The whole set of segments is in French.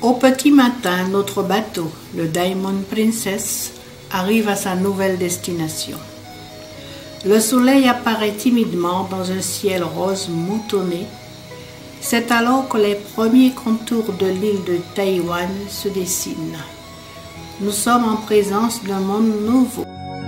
Au petit matin, notre bateau, le Diamond Princess, arrive à sa nouvelle destination. Le soleil apparaît timidement dans un ciel rose moutonné. C'est alors que les premiers contours de l'île de Taïwan se dessinent. Nous sommes en présence d'un monde nouveau.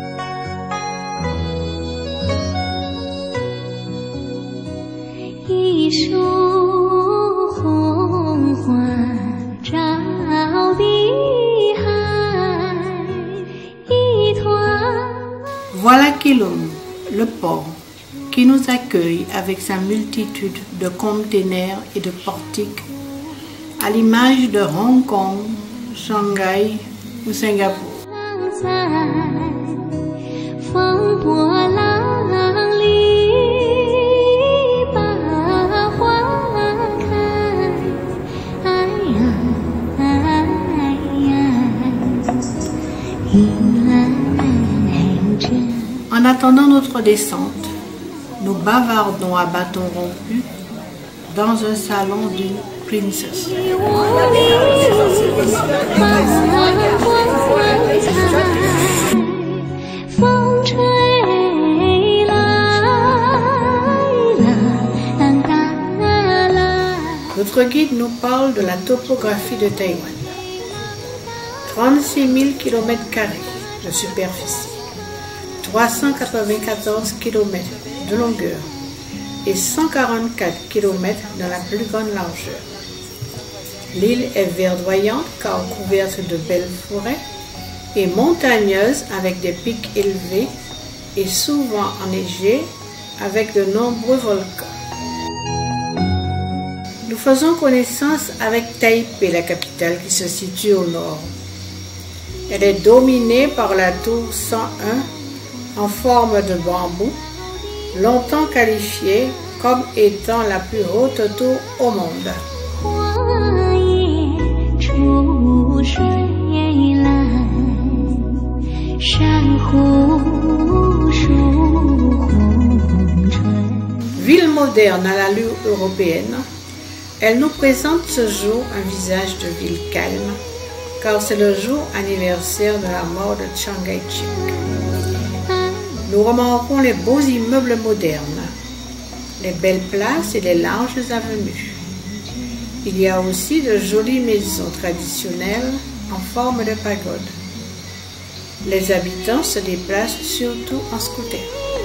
Voilà Keelung, le port, qui nous accueille avec sa multitude de containers et de portiques, à l'image de Hong Kong, Shanghai ou Singapour. En attendant notre descente, nous bavardons à bâton rompu dans un salon d'une princesse. Notre guide nous parle de la topographie de Taïwan. 36 000 km² de superficie, 394 km de longueur et 144 km dans la plus grande largeur. L'île est verdoyante car couverte de belles forêts et montagneuse avec des pics élevés et souvent enneigée avec de nombreux volcans. Nous faisons connaissance avec Taipei, la capitale qui se situe au nord. Elle est dominée par la tour 101 en forme de bambou, longtemps qualifiée comme étant la plus haute tour au monde. Ville moderne à l'allure européenne, elle nous présente ce jour un visage de ville calme, car c'est le jour anniversaire de la mort de Chiang Kai-shek. Nous remarquons les beaux immeubles modernes, les belles places et les larges avenues. Il y a aussi de jolies maisons traditionnelles en forme de pagode. Les habitants se déplacent surtout en scooter.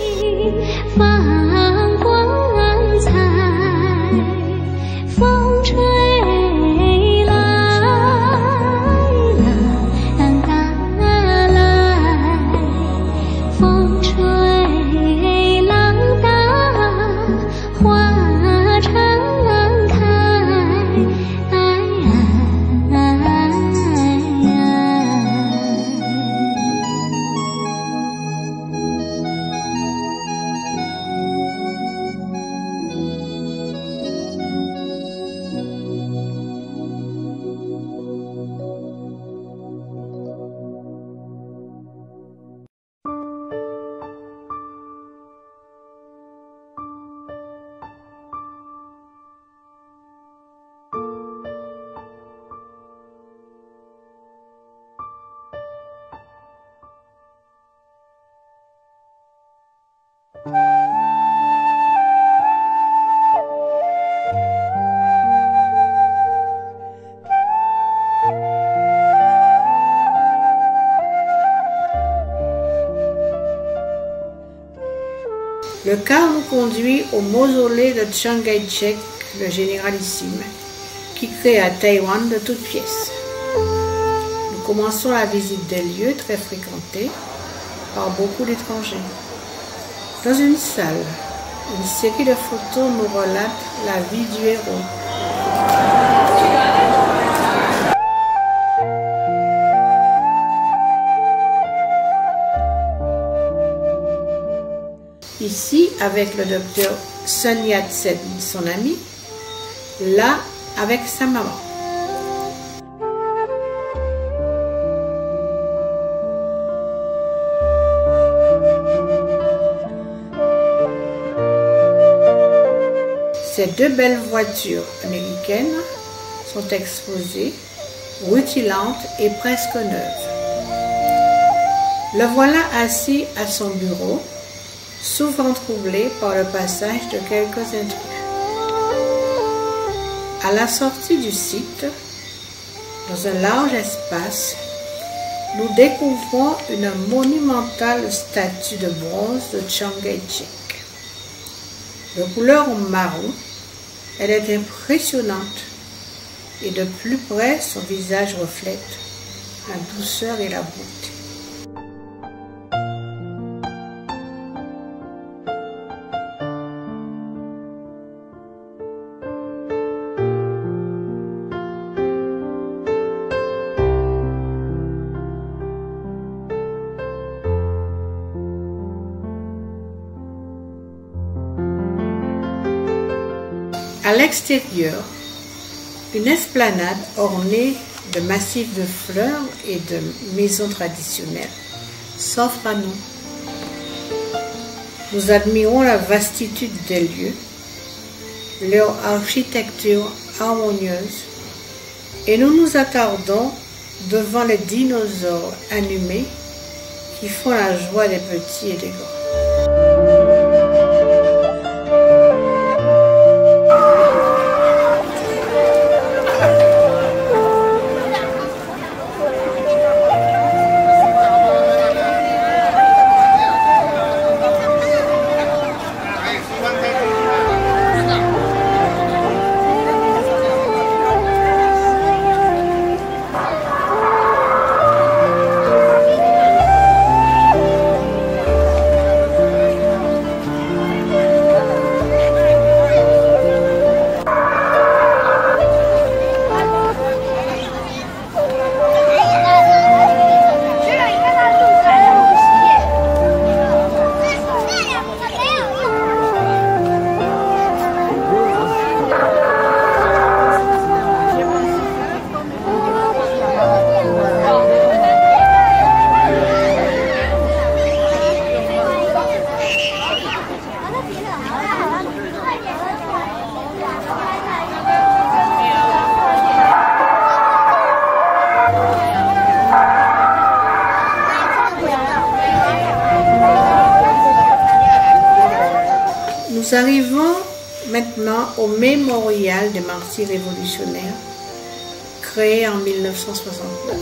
Le car nous conduit au mausolée de Chiang Kai-shek, le généralissime, qui créa Taïwan de toutes pièces. Nous commençons la visite des lieux très fréquentés par beaucoup d'étrangers. Dans une salle, une série de photos nous relate la vie du héros. Ici, avec le docteur Sun Yat-sen, son ami, là, avec sa maman. Ces deux belles voitures américaines sont exposées rutilante et presque neuve. Le voilà assis à son bureau, souvent troublé par le passage de quelques intrus. À la sortie du site, dans un large espace, nous découvrons une monumentale statue de bronze de Chiang Kai-shek. De couleur marron, elle est impressionnante et de plus près, son visage reflète la douceur et la beauté. À l'extérieur, une esplanade ornée de massifs de fleurs et de maisons traditionnelles s'offre à nous. Nous admirons la vastitude des lieux, leur architecture harmonieuse, et nous nous attardons devant les dinosaures animés qui font la joie des petits et des grands. Nous arrivons maintenant au mémorial des martyrs révolutionnaires, créé en 1969.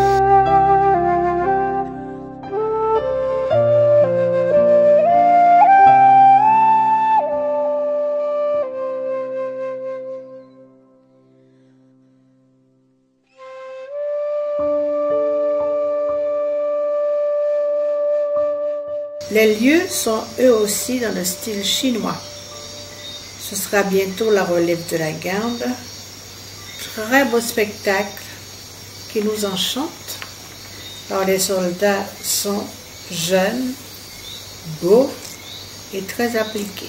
Les lieux sont eux aussi dans le style chinois. Ce sera bientôt la relève de la garde. Très beau spectacle qui nous enchante. Alors les soldats sont jeunes, beaux et très appliqués.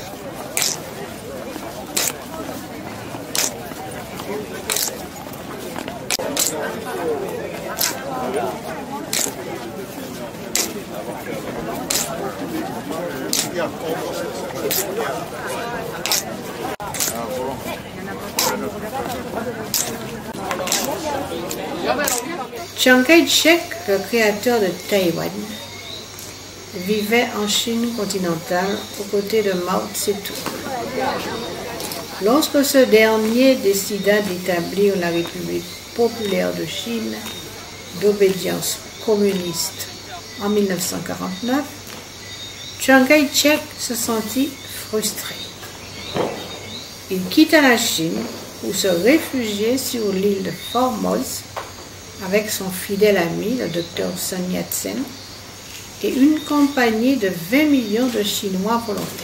Chiang Kai-shek, le créateur de Taïwan, vivait en Chine continentale aux côtés de Mao Tse-tung. Lorsque ce dernier décida d'établir la République populaire de Chine d'obédience communiste en 1949, Chiang Kai-shek se sentit frustré. Il quitta la Chine pour se réfugier sur l'île de Formose avec son fidèle ami, le docteur Sun Yat-sen, et une compagnie de 20 millions de Chinois volontaires.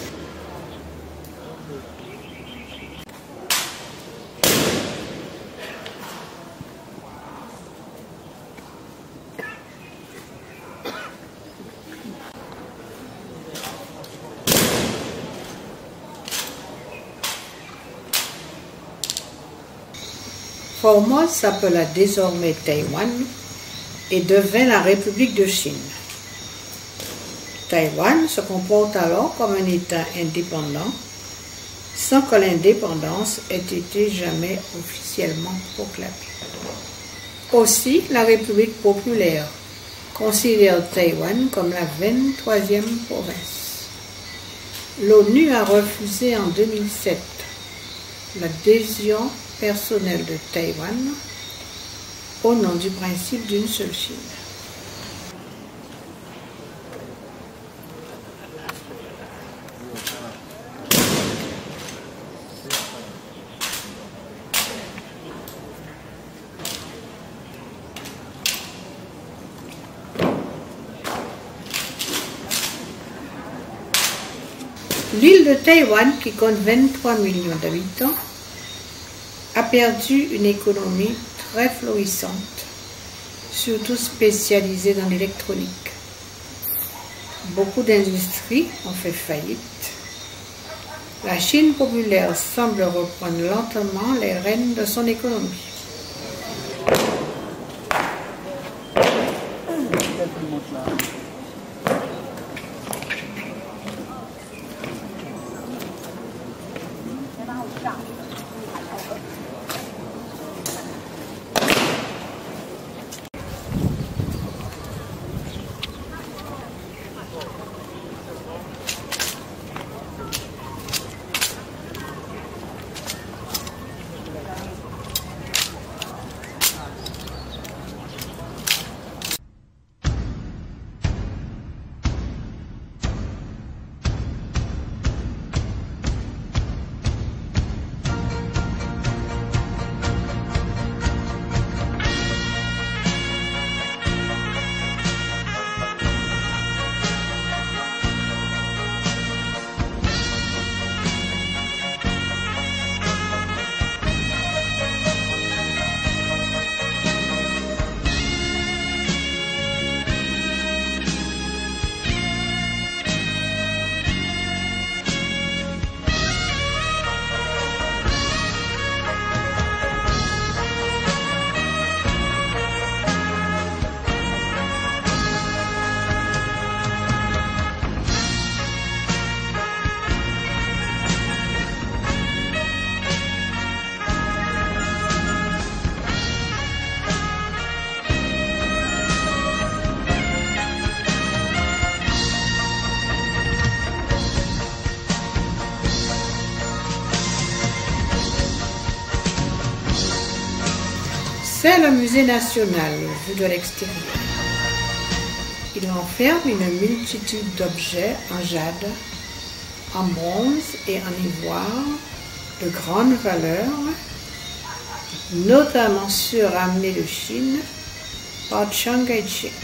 Formose s'appela désormais Taïwan et devint la République de Chine. Taïwan se comporte alors comme un État indépendant sans que l'indépendance ait été jamais officiellement proclamée. Aussi, la République populaire considère Taïwan comme la 23e province. L'ONU a refusé en 2007 l'adhésion personnelle de Taïwan au nom du principe d'une seule Chine. L'île de Taïwan, qui compte 23 millions d'habitants, a perdu une économie très florissante, surtout spécialisée dans l'électronique. Beaucoup d'industries ont fait faillite. La Chine populaire semble reprendre lentement les rênes de son économie. C'est le musée national vu de l'extérieur. Il renferme une multitude d'objets en jade, en bronze et en ivoire de grande valeur, notamment ceux ramenés de Chine par Chiang Kai-shek.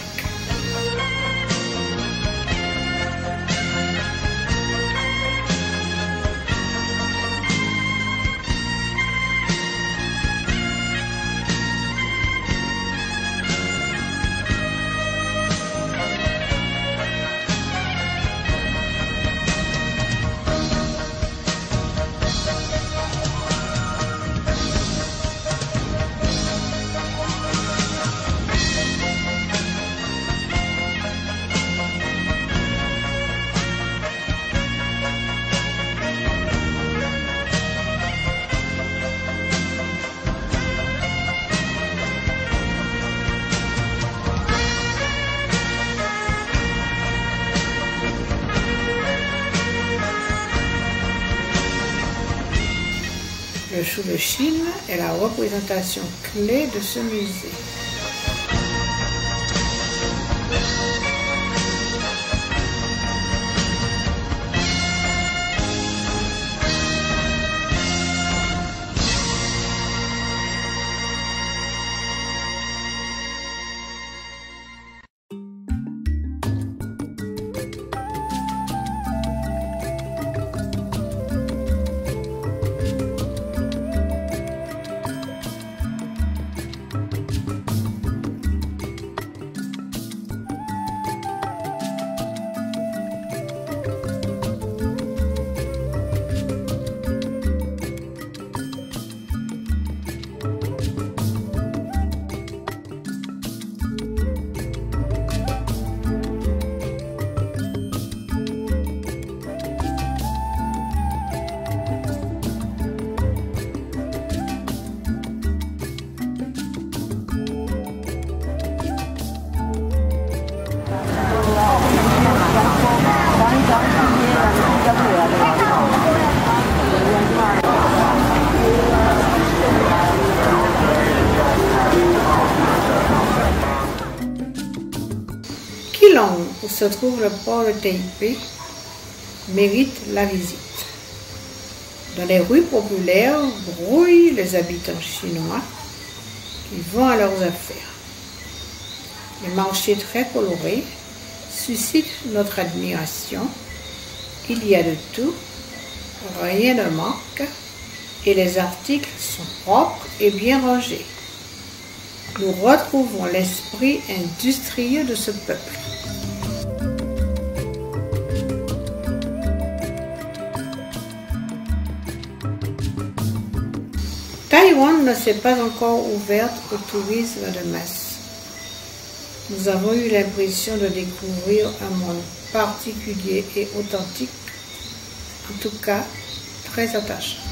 Le chou de Chine est la représentation clé de ce musée. Keelung, où se trouve le port de Taipei, mérite la visite. Dans les rues populaires grouillent les habitants chinois qui vont à leurs affaires. Les marchés très colorés suscitent notre admiration. Il y a de tout, rien ne manque et les articles sont propres et bien rangés. Nous retrouvons l'esprit industrieux de ce peuple. Taïwan ne s'est pas encore ouverte au tourisme de masse. Nous avons eu l'impression de découvrir un monde particulier et authentique, en tout cas très attachant.